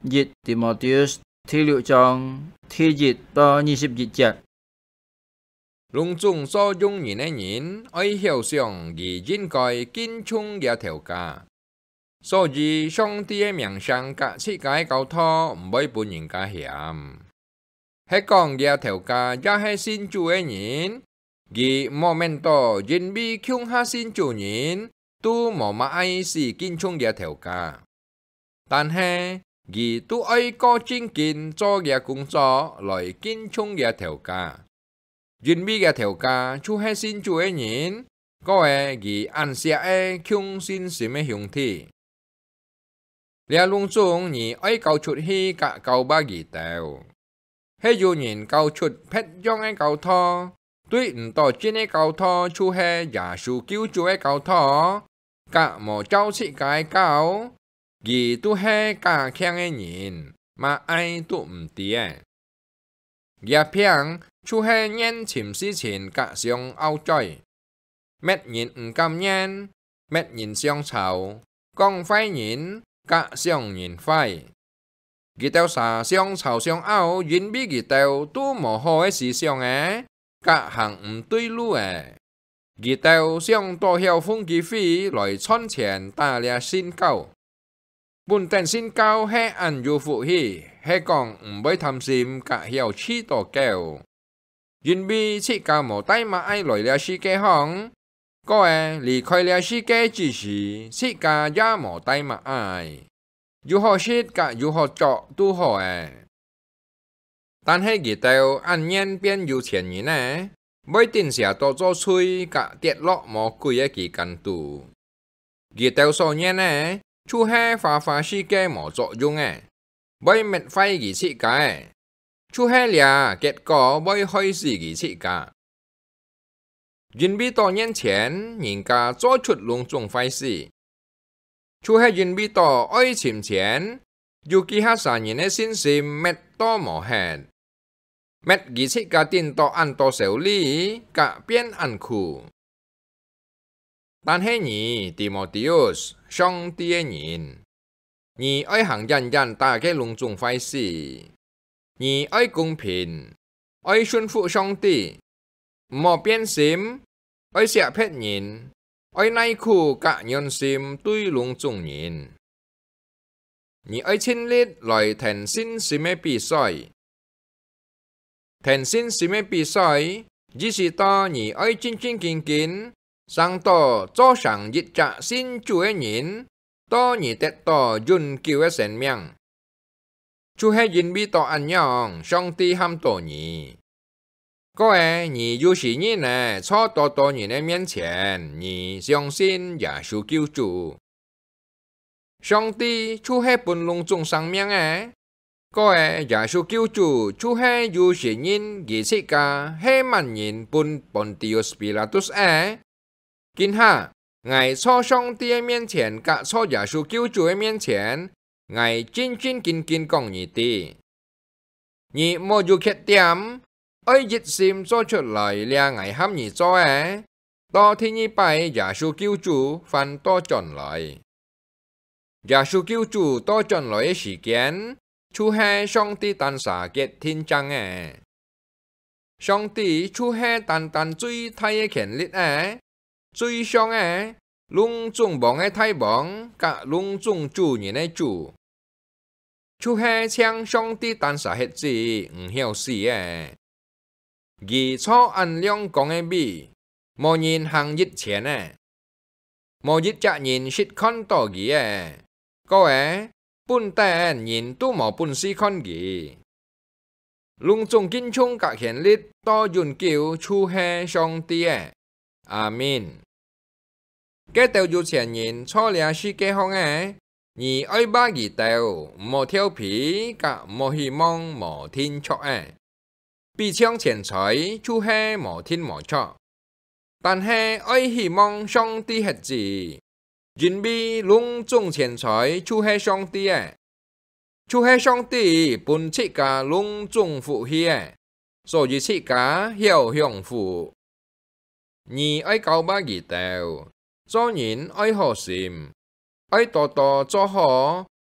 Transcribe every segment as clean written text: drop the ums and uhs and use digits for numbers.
Dịch Timotheus thứ 6 章第1到21節。 隆重所用人的人，愛曉想而應該敬重嘅條架。所以上帝嘅名聲甲世界交託唔會半人家嫌。喺講嘅條架，也係信主嘅人，而冇免到因為強下信主人，都冇乜愛是敬重嘅條架。但係而都愛個正經做嘅工作來敬重嘅條架。因為嘅條架就係信主嘅人，個係而按時嘅強信心嘅兄弟。你隆重而愛交出去甲交把義道，係有人交出撇樣嘅交託，對唔到真嘅交託，就係耶穌救主嘅交託，甲無照世界交，而都係假強嘅人，嘛愛都唔知嘅。也平就係人尋事情甲上拗嘴，乜人唔甘人，乜人相吵，講壞人。甲上人壞，佢哋啥相吵相拗，因為佢哋都冇好嘅思想嘅，甲行唔對路嘅，佢哋想多曉風機會來賺錢打獵信教，本定信教係按要福氣，係講唔會貪心，甲曉黐多狗，因為切教無帶嘛愛來了世界行。個離開了世界之時，世界也無帶嘛愛，如何食甲如何做都好誒。但係佢哋按年變有錢人呢，每定時多做吹甲跌落魔鬼嘅期間度，佢哋所言呢，就係花世界無作用誒，每滅壞佢世界，就係了結果每害死佢世界。因為多年前，人家做出隆重壞事，就係因為多愛錢錢，尤其係三人嘅信心滅多無限，滅而且家定多按多受理，甲變按苦。但係你提摩太us上帝嘅人，你愛行人人大嘅隆重壞事，你愛公平，愛順服上帝。唔好變心，愛寫撇人，愛耐苦甲nhân心對隆重人。你愛親力來填信心嘅比賽，填信心嘅比賽，只是當你愛真真經經，上到做上一隻信主嘅人，當你得到永久嘅生命，就係因為到安樣，上帝喊到你。個你有時人呢，坐到多人的面前，你相信耶穌救主，上帝就係本隆重生命嘅。個耶穌救主就係有時人而世界係萬人本Pontius Pilatus嘅。今下我坐上帝嘅面前，甲坐耶穌救主嘅面前，我真真經經講你哋，你冇有缺點。愛熱心做出來了，我喊你做誒，到天一拜耶穌救主翻多進來，耶穌救主多進來嘅時間，就係上帝誕生嘅天章誒，上帝就係單單最大嘅權力誒，最上誒，隆重王嘅大王，甲隆重主人嘅主，就係將上帝誕生嘅子唔曉死誒。而錯按量講嘅比，無人行一錢誒，無一隻人識看到佢誒，個本地人都無本事看佢，隆重敬重甲權力多永久處係上帝誒，阿們。嗰度有錢人錯了世界上誒，而愛把佢度無調皮甲無希望無天錯誒。比搶錢財就係無天無錯，但係愛希望上帝係字，因為隆重錢財就係上帝嘅，就係上帝本世界隆重福氣嘅，所以世界曉享福。你愛交把義道，做人愛好心，愛多多做好，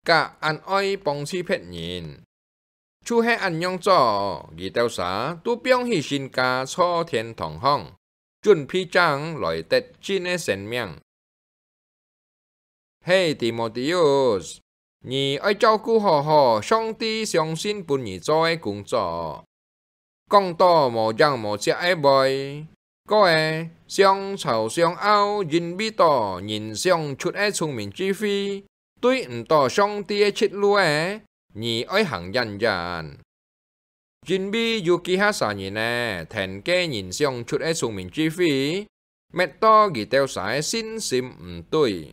cả ăn oi bông chi phết nhìn. Chú hệ ăn nhong cho, ghi tiêu xã, tu biong hi xin ca cho thiên thong hong, chuẩn phi trang lòi tết chín e sen miệng. Hey Timotheus, nhì oi cháu cú hò hò, song ti xiong xin bùn nhì cho ai cũng cho. Công to mò giang mò chia ai bòi. Có ai, xiong chào xiong ao, nhìn bi tỏ, nhìn xiong chút ai聪明chi phi. Tuy tỏ song ti ai chít lưu ai, nhì oi hàng dàn dàn. Nhìn bi yu kỳ hát xa nhì nè, thèn kê nhìn xiong chút ai聪明chi phi. Mẹ to ghi teo sái xin xìm tuổi.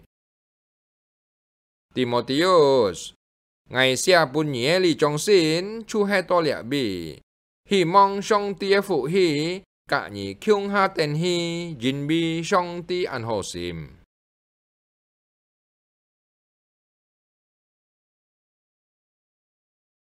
Timotheus, ngày xia bùn nhé lì trong xin, chú hai to lẹ bì. Hy mong song ti phụ hi, cả nhì kyung ha tên hi, jin bi song ti an hồ xìm.